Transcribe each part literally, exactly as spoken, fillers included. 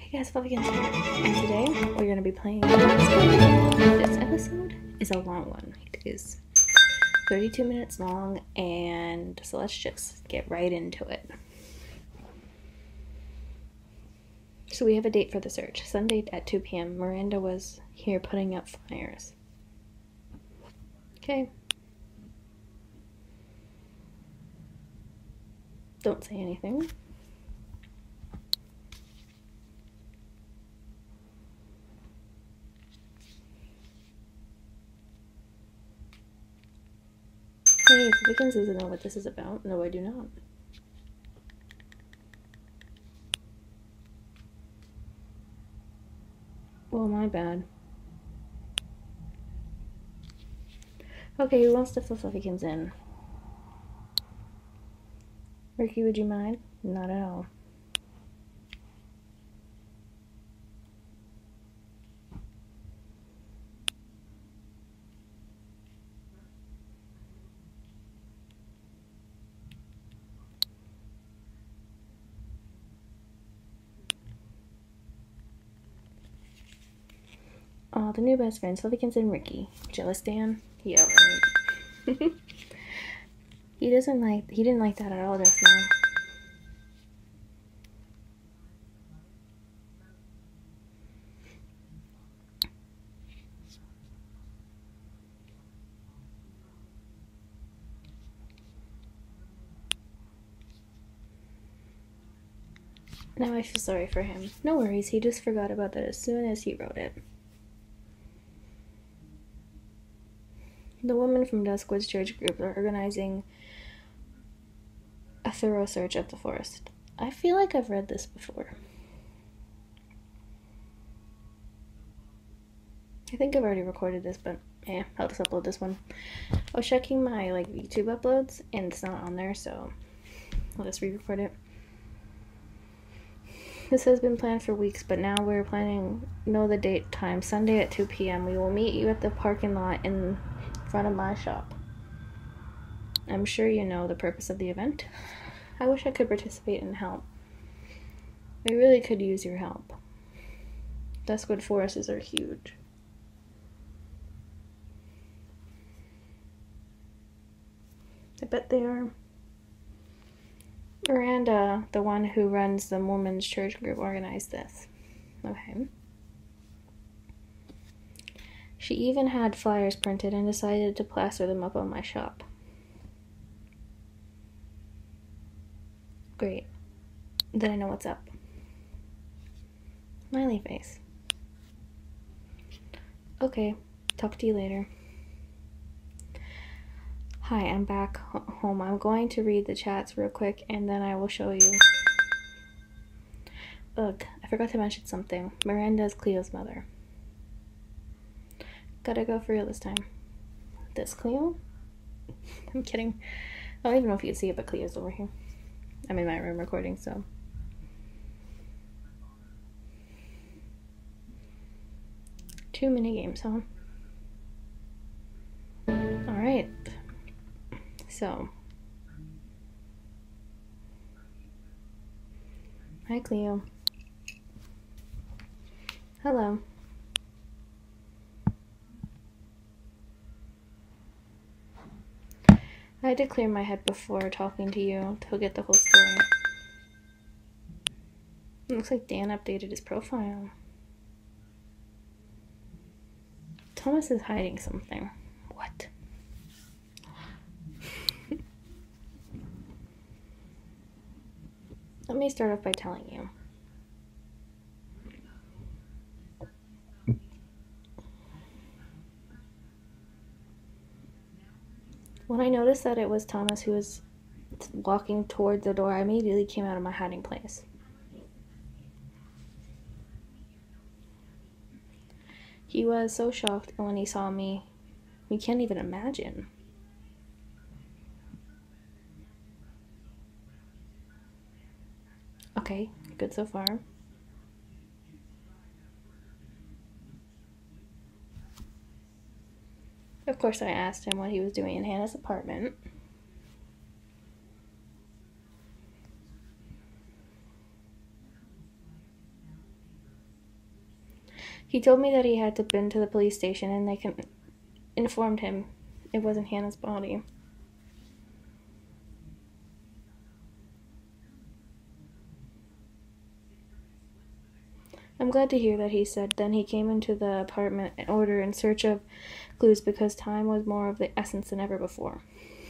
Hey guys, Fluffykins here, and today we're going to be playing this episode is a long one. It is thirty-two minutes long, and so let's just get right into it. So we have a date for the search, Sunday at two p m Miranda was here putting up flyers. Okay. Don't say anything. Hey, Fluffykins doesn't know what this is about. No, I do not. Well, my bad. Okay, who wants to fill Fluffykins in? Ricky, would you mind? Not at all. Oh, the new best friends, Fluffykins and Ricky. Jealous Dan? Yeah, right. He doesn't like, he didn't like that at all just now. Now I feel sorry for him. No worries, he just forgot about that as soon as he wrote it. The women from Duskwood's church group are organizing a thorough search of the forest. I feel like I've read this before. I think I've already recorded this, but eh, I'll just upload this one. I was checking my like YouTube uploads and it's not on there, so I'll just re-record it. This has been planned for weeks, but now we're planning, know the date, time, Sunday at two p m We will meet you at the parking lot in front of my shop. I'm sure you know the purpose of the event. I wish I could participate and help. We really could use your help. Duskwood forests are huge. I bet they are. Miranda, the one who runs the women's church group, organized this. Okay. She even had flyers printed and decided to plaster them up on my shop. Great. Then I know what's up. Smiley face. Okay, talk to you later. Hi, I'm back home. I'm going to read the chats real quick and then I will show you. Ugh, I forgot to mention something. Miranda is Cleo's mother. Gotta go for real this time. This Cleo? I'm kidding. I don't even know if you can see it, but Cleo's over here. I'm in my room recording, so. Two mini games, huh? Alright. So. Hi, Cleo. Hello. I had to clear my head before talking to you to get the whole story. It looks like Dan updated his profile. Thomas is hiding something. What? Let me start off by telling you. When I noticed that it was Thomas who was walking toward the door, I immediately came out of my hiding place. He was so shocked when he saw me. You can't even imagine. Okay, good so far. Of course, I asked him what he was doing in Hannah's apartment. He told me that he had to been to the police station and they con- informed him it wasn't Hannah's body. I'm glad to hear that, he said. Then he came into the apartment in order in search of clues because time was more of the essence than ever before.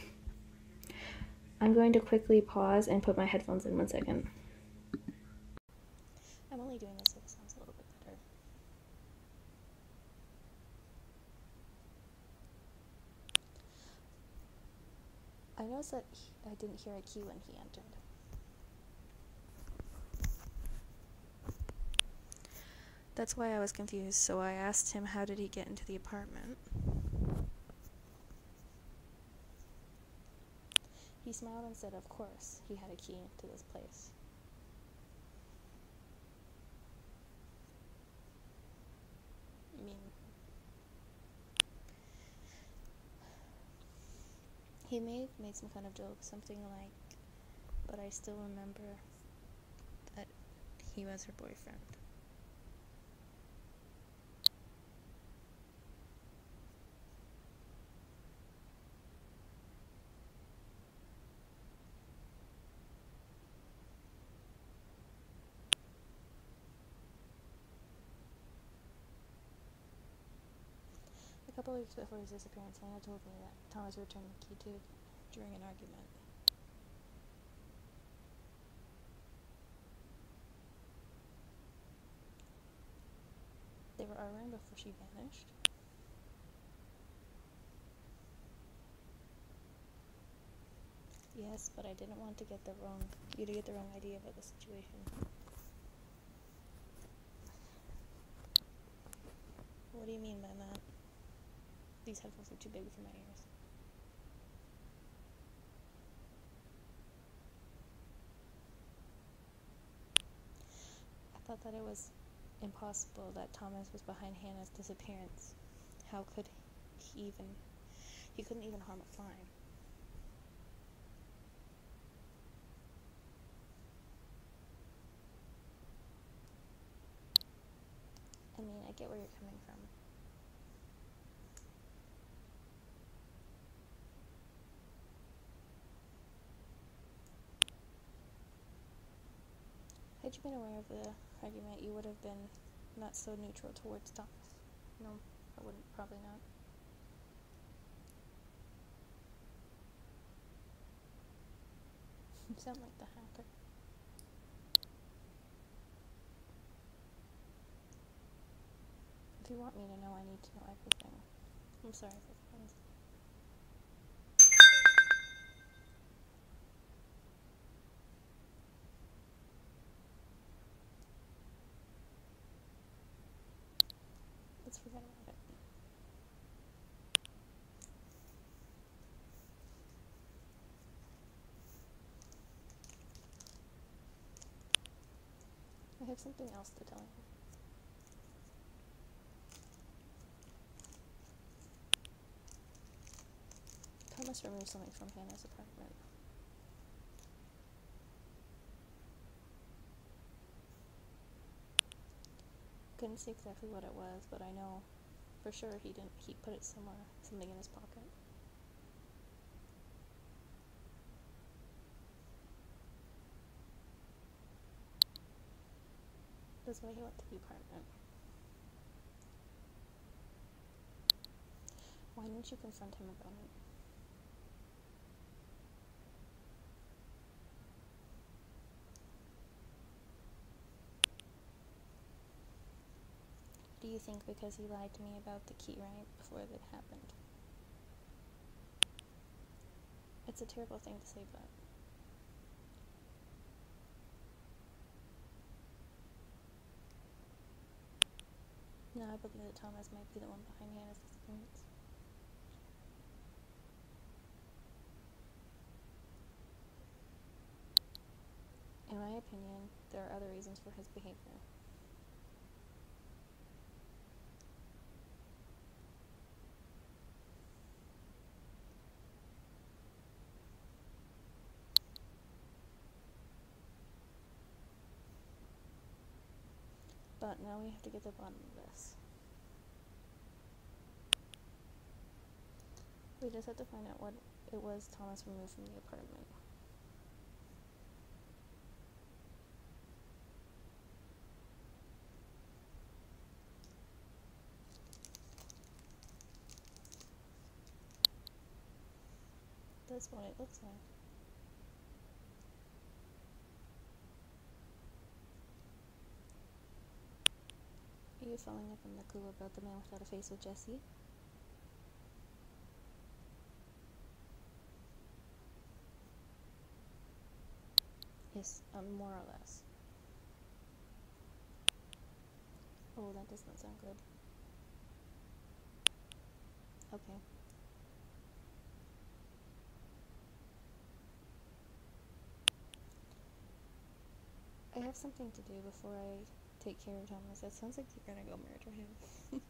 I'm going to quickly pause and put my headphones in one second. I'm only doing this so it sounds a little bit better. I noticed that he, I didn't hear a key when he entered. That's why I was confused, so I asked him how did he get into the apartment. He smiled and said, of course, he had a key to this place. I mean, he made, made some kind of joke, something like, but I still remember that he was her boyfriend. A couple of weeks before his disappearance, Hannah told me that Thomas returned the key to during an argument. They were arguing before she vanished. Yes, but I didn't want to get the wrong you to get the wrong idea about the situation. What do you mean by that? These headphones are too big for my ears. I thought that it was impossible that Thomas was behind Hannah's disappearance. How could he even... He couldn't even harm a fly. I mean, I get where you're coming from. Had you been aware of the argument, you would have been not so neutral towards Thomas. No, I wouldn't. Probably not. You sound like the hacker. If you want me to know, I need to know everything. I'm sorry for friends. Let's forget about it. I have something else to tell you. Thomas removed something from Hannah's apartment. Couldn't see exactly what it was, but I know for sure he didn't. He put it somewhere, something in his pocket. That's why he went to the apartment. Why didn't you confront him about it? Do you think because he lied to me about the key right before that happened? It's a terrible thing to say, but... No, I believe that Thomas might be the one behind Hannah's disappearance. In my opinion, there are other reasons for his behavior. But now we have to get to the bottom of this. We just had to find out what it was Thomas removed from the apartment. That's what it looks like. Are you following up on the clue about the man without a face with Jesse? Yes, um, more or less. Oh, that does not sound good. Okay. I have something to do before I take care of Thomas. That sounds like you're gonna go murder him.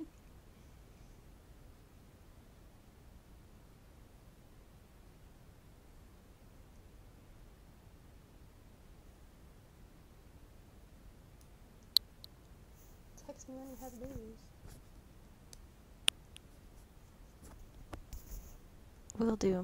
Text me when you have news. Will do.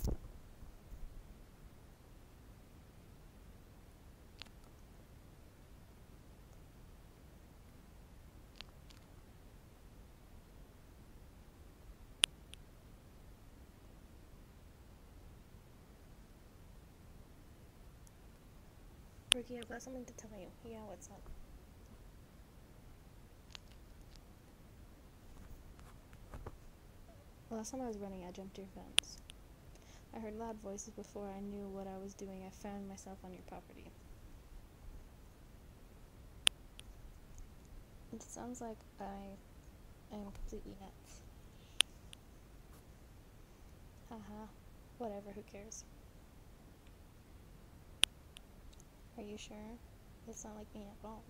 Ricky, I've got something to tell you. Yeah, what's up? Last time I was running, I jumped your fence. I heard loud voices before I knew what I was doing. I found myself on your property. It sounds like I am completely nuts. Haha. Whatever, who cares? Are you sure? It's not like me at all.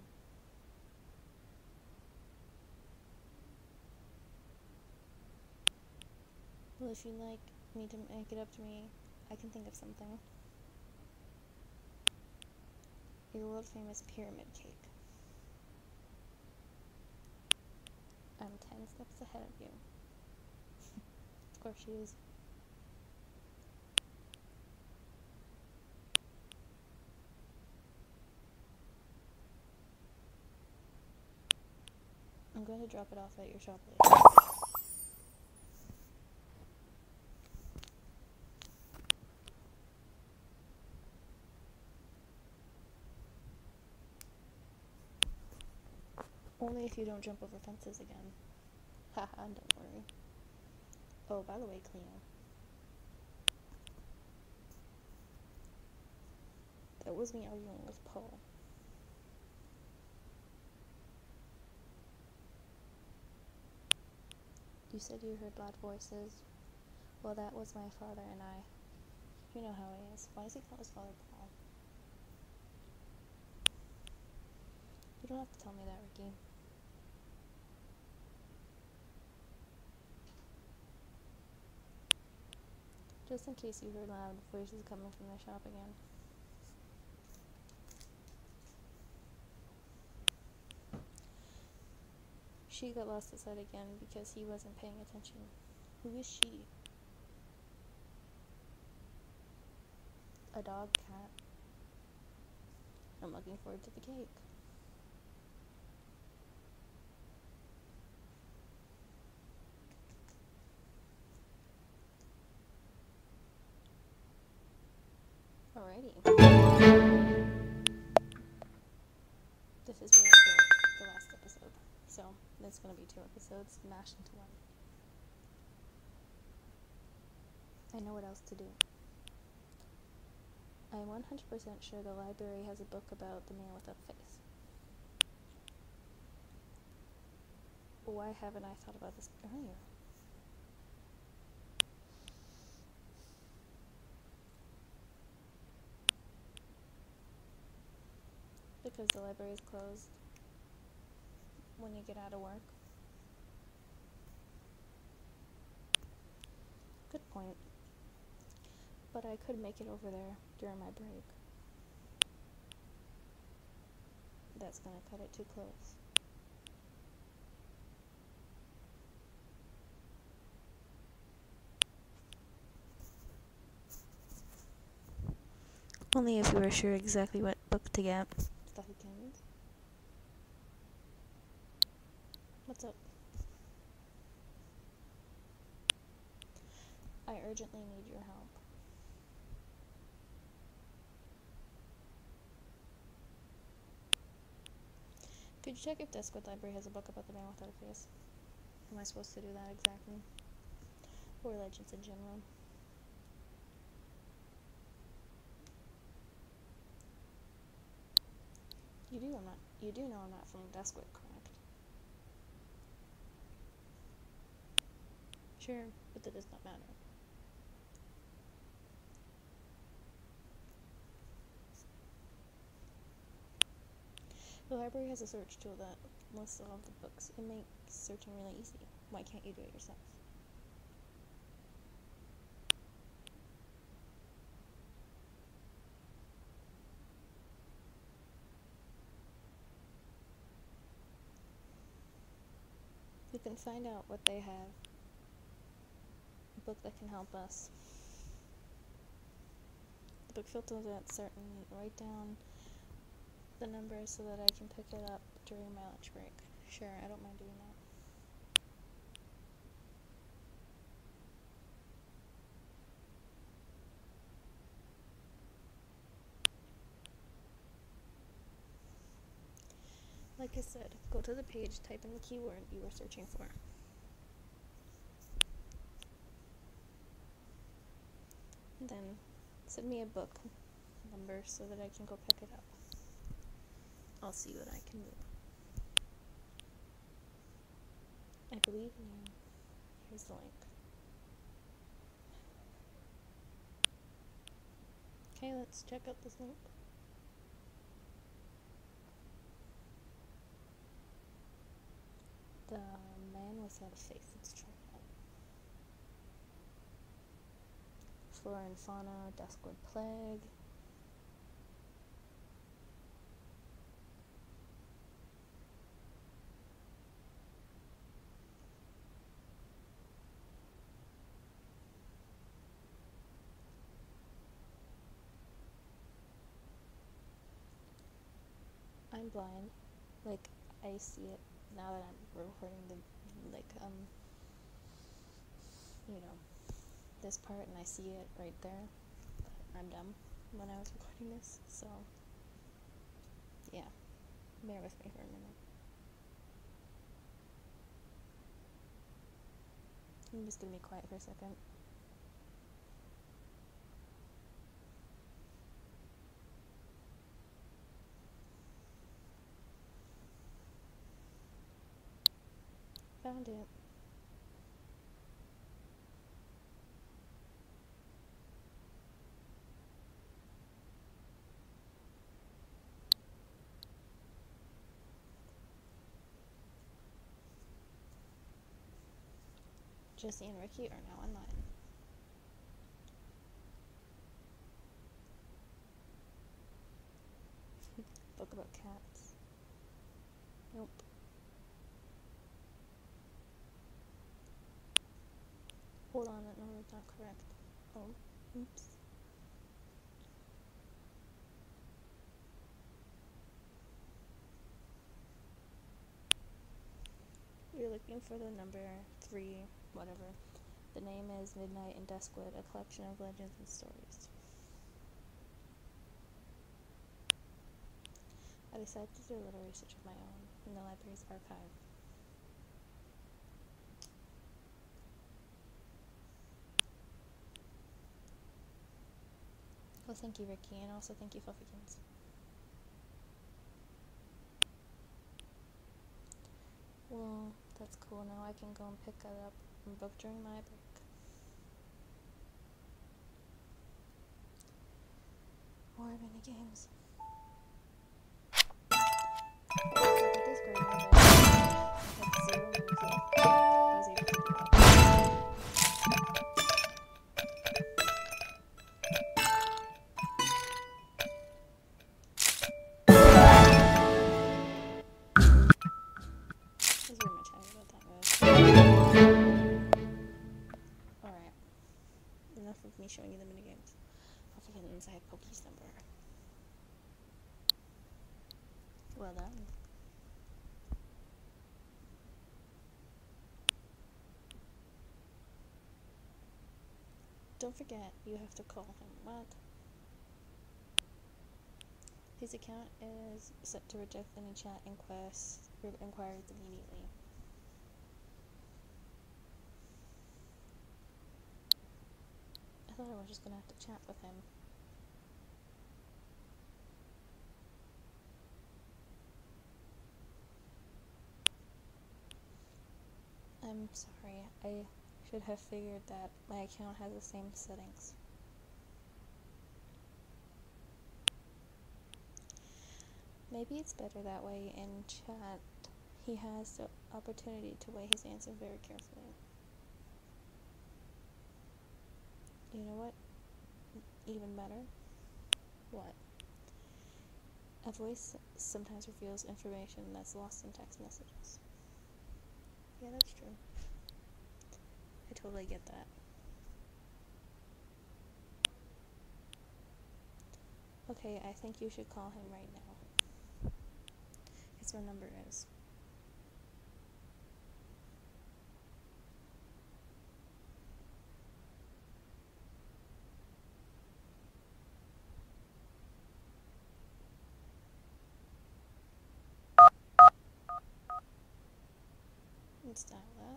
Well, if you'd like me to make it up to me, I can think of something. Your world famous pyramid cake. I'm ten steps ahead of you. Of course she is. I'm going to drop it off at your shop later. Only if you don't jump over fences again. Haha, don't worry. Oh, by the way, Cleo. That was me arguing with Paul. You said you heard loud voices. Well, that was my father and I. You know how he is. Why does he call his father Paul? You don't have to tell me that, Ricky. Just in case you heard loud voices coming from the shop again. She got lost at sight again because he wasn't paying attention. Who is she? A dog, cat. I'm looking forward to the cake. Alrighty. This is the, the last episode. So, there's gonna be two episodes mashed into one. I know what else to do. I'm one hundred percent sure the library has a book about the man without a face. Why haven't I thought about this earlier? Because the library is closed when you get out of work. Good point. But I could make it over there during my break. That's gonna cut it too close. Only if you were sure exactly what book to get. Stuffykins. What's up? I urgently need your help. Could you check if Deskwood Library has a book about the man without a face? Am I supposed to do that exactly? Or legends in general? You do, I'm not, you do know I'm not from Deskwood, correct? Sure, but that does not matter. The library has a search tool that lists all of the books. It makes searching really easy. Why can't you do it yourself? We can find out what they have. A book that can help us. The book filters at certain, write down the number so that I can pick it up during my lunch break. Sure, I don't mind doing that. Like I said, go to the page, type in the keyword you were searching for. And then send me a book number so that I can go pick it up. I'll see what I can do. I believe in you. Here's the link. Okay, let's check out this link. The man without a face. Let's try it out. Flora and fauna, Deskwood plague. I'm blind. Like, I see it now that I'm recording the, like, um, you know, this part, and I see it right there, but I'm dumb when I was recording this, so, yeah, bear with me for a minute. I'm just gonna be quiet for a second. Found it. Jesse and Ricky are now online. Book about cats. Nope. Hold on, that number is not correct. Oh, oops. You're looking for the number three, whatever. The name is Midnight in Deskwood, a collection of legends and stories. I decided to do a little research of my own in the library's archive. Well, thank you, Ricky, and also thank you, Fluffykins. Well, that's cool. Now I can go and pick it up and book during my break. More mini games. This grade I had zero moves left. I was able to do it. I was very much happy about that, guys. Alright. Enough of me showing you the minigames. I'll the inside Pokey's number. Well done. Don't forget, you have to call him. What? His account is set to reject any chat inquests or inquiries immediately. I thought I was just gonna have to chat with him. I'm sorry, I should have figured that my account has the same settings. Maybe it's better that way. In chat, he has the opportunity to weigh his answers very carefully. You know what? Even better? What? A voice sometimes reveals information that's lost in text messages. Yeah, that's true. I totally get that. Okay, I think you should call him right now. His phone number is... Let's dial that.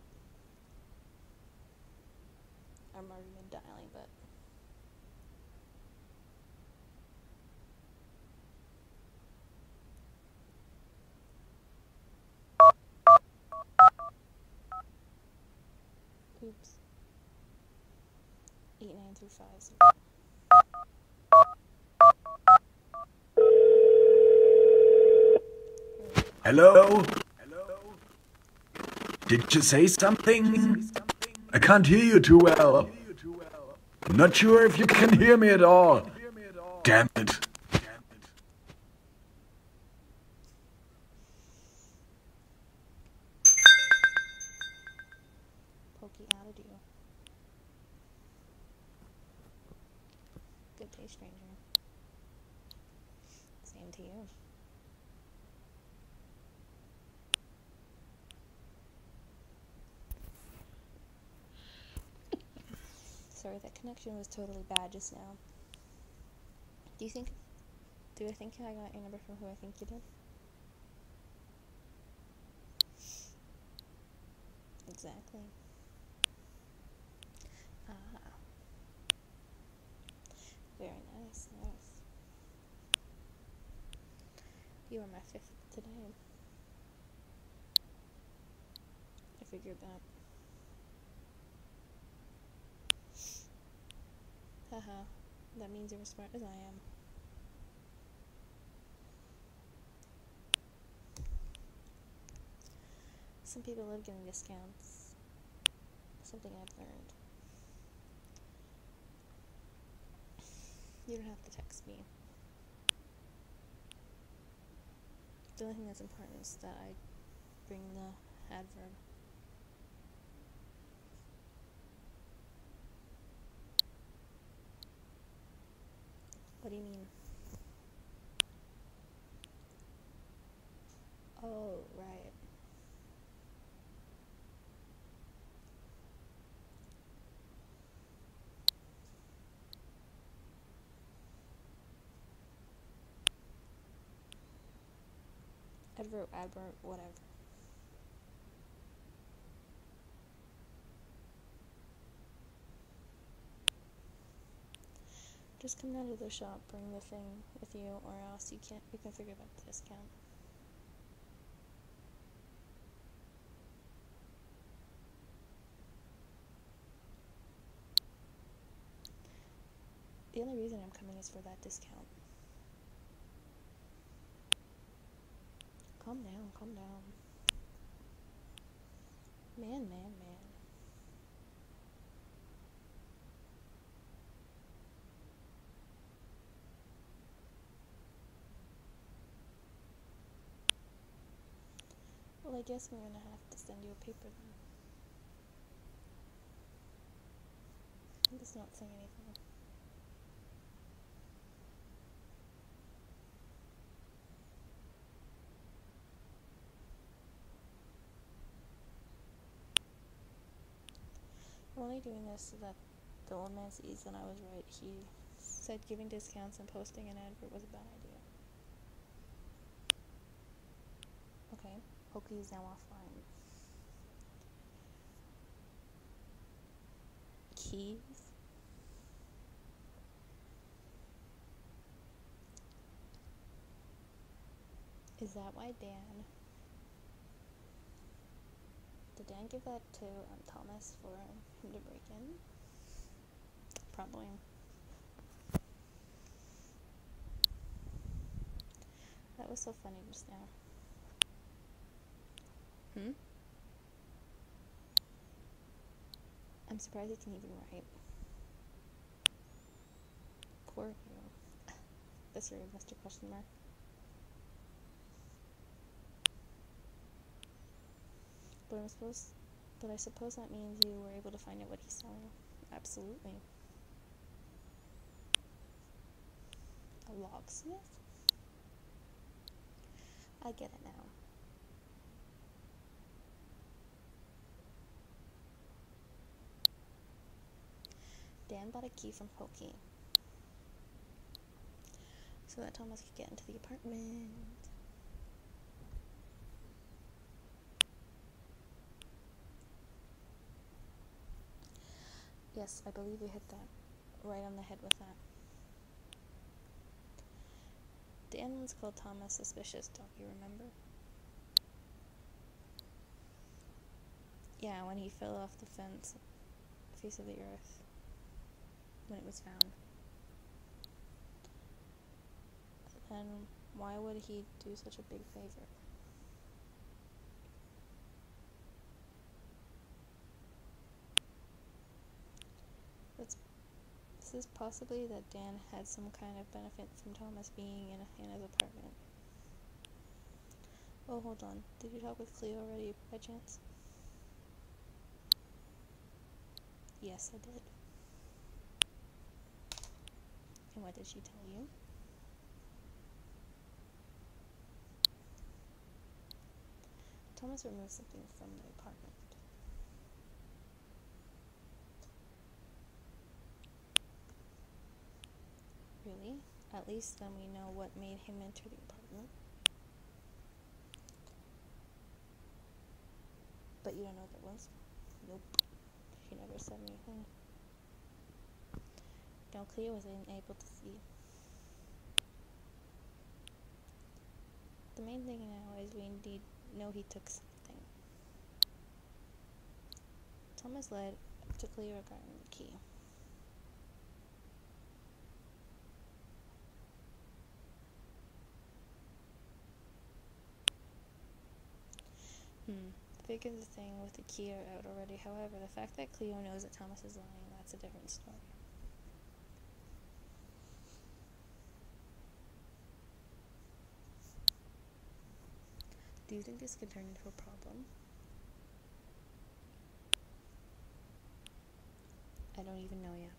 I'm already been dialing, but... Oops. eight nine three five zero. Hello? Hello? Did you say something? I can't hear you too well. I'm not sure if you can hear me at all. Damn it. Pokey outed you. Good day, stranger. Same to you. Sorry, that connection was totally bad just now. Do you think... Do I think I got your number from who I think you did? Exactly. Ah. Very nice, nice. You are my fifth today. I figured that. Haha, that means you're as smart as I am. Some people love getting discounts. Something I've learned. You don't have to text me. The only thing that's important is that I bring the adverb. What do you mean? Oh, right. Adverb, adverb, whatever. Just come down to the shop, bring the thing with you, or else you can't. You can figure out the discount. The only reason I'm coming is for that discount. Calm down, calm down. Man, man, man. Well, I guess I'm gonna have to send you a paper then. I'm just not saying anything. only doing this so that the old man sees that I was right. He said giving discounts and posting an advert was a bad idea. Okay, Pokey is now offline. Keys? Is that why Dan... Did Dan give that to um, Thomas for him to break in? Probably. That was so funny just now. Hmm? I'm surprised he can even write. Poor you. That's rude, Mister Question Mark. But I'm supposed, but I suppose that means you were able to find out what he's selling. Absolutely. A locksmith? I get it now. Dan bought a key from Pokey so that Thomas could get into the apartment. Yes, I believe you hit that right on the head with that. Dan once called Thomas suspicious, don't you remember? Yeah, when he fell off the fence, face of the earth, when it was found. Then why would he do such a big favor? That's, this is possibly that Dan had some kind of benefit from Thomas being in Hannah's apartment. Oh, hold on. Did you talk with Cleo already, by chance? Yes, I did. And what did she tell you? Thomas removed something from the apartment. Really? At least then we know what made him enter the apartment. But you don't know what it was? Nope. She never said anything. No, Cleo was unable to see. The main thing now is we indeed know he took something. Thomas led to Cleo regarding the key. Hmm. Figure the thing with the key are out already. However, the fact that Cleo knows that Thomas is lying, that's a different story. Do you think this could turn into a problem? I don't even know yet.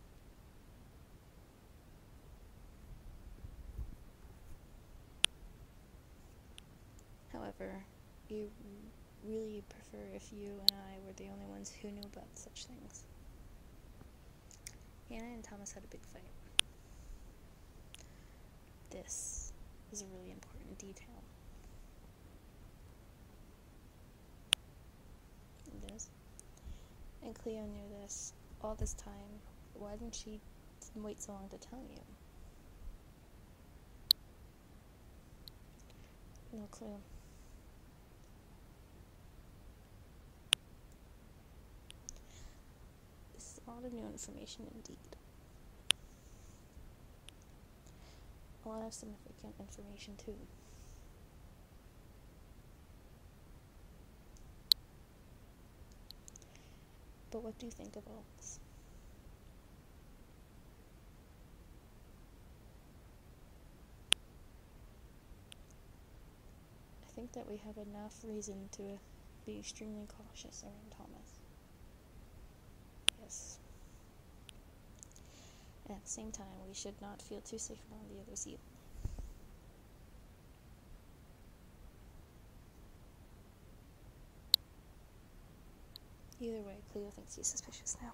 However, you really prefer if you and I were the only ones who knew about such things. Hannah and Thomas had a big fight. This is a really important detail. It is. And Cleo knew this all this time. Why didn't she wait so long to tell you? No clue. This is a lot of new information indeed. A lot of significant information too. But what do you think of all this? I think that we have enough reason to be extremely cautious around Thomas. Yes. And at the same time, we should not feel too safe around the others either. Either way, Cleo thinks he's suspicious now.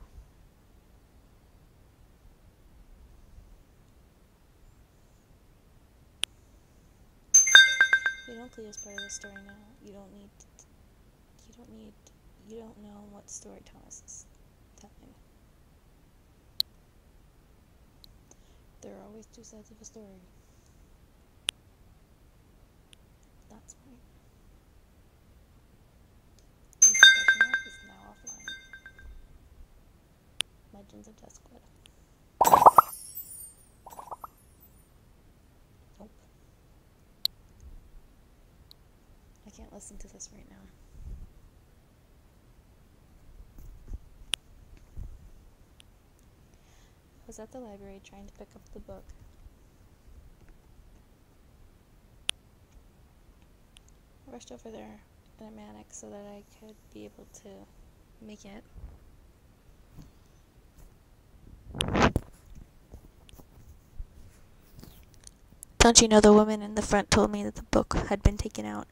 You know Cleo's part of the story now. You don't need to, you don't need you don't know what story Thomas is telling. There are always two sides of a story. That's right. This question mark is now offline. Legends of Duskwood. Nope. I can't listen to this right now. I was at the library trying to pick up the book. I rushed over there in a manic so that I could be able to make it. Don't you know the woman in the front told me that the book had been taken out?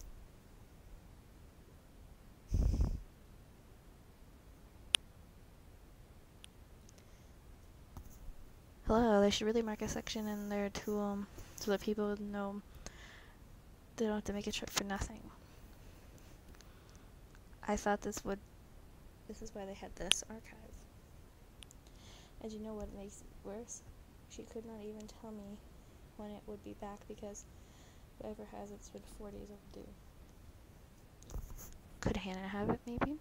Hello, they should really mark a section in there to, um, so that people would know they don't have to make a trip for nothing. I thought this would, this is why they had this archive. And you know what makes it worse? She could not even tell me when it would be back because whoever has it's been four days overdue. Could Hannah have it, maybe?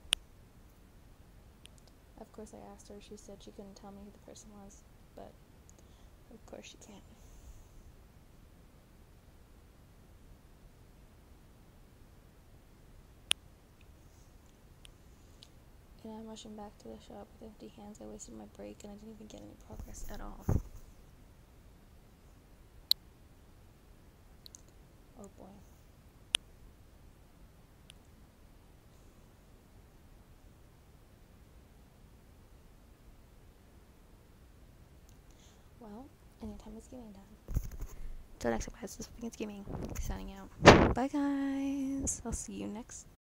Of course I asked her, she said she couldn't tell me who the person was, but of course she can't. And I'm rushing back to the shop with empty hands. I wasted my break and I didn't even get any progress at all. Oh boy. Well, anytime is gaming time. Till next time, guys, this is Gaming, signing out. Bye, guys. I'll see you next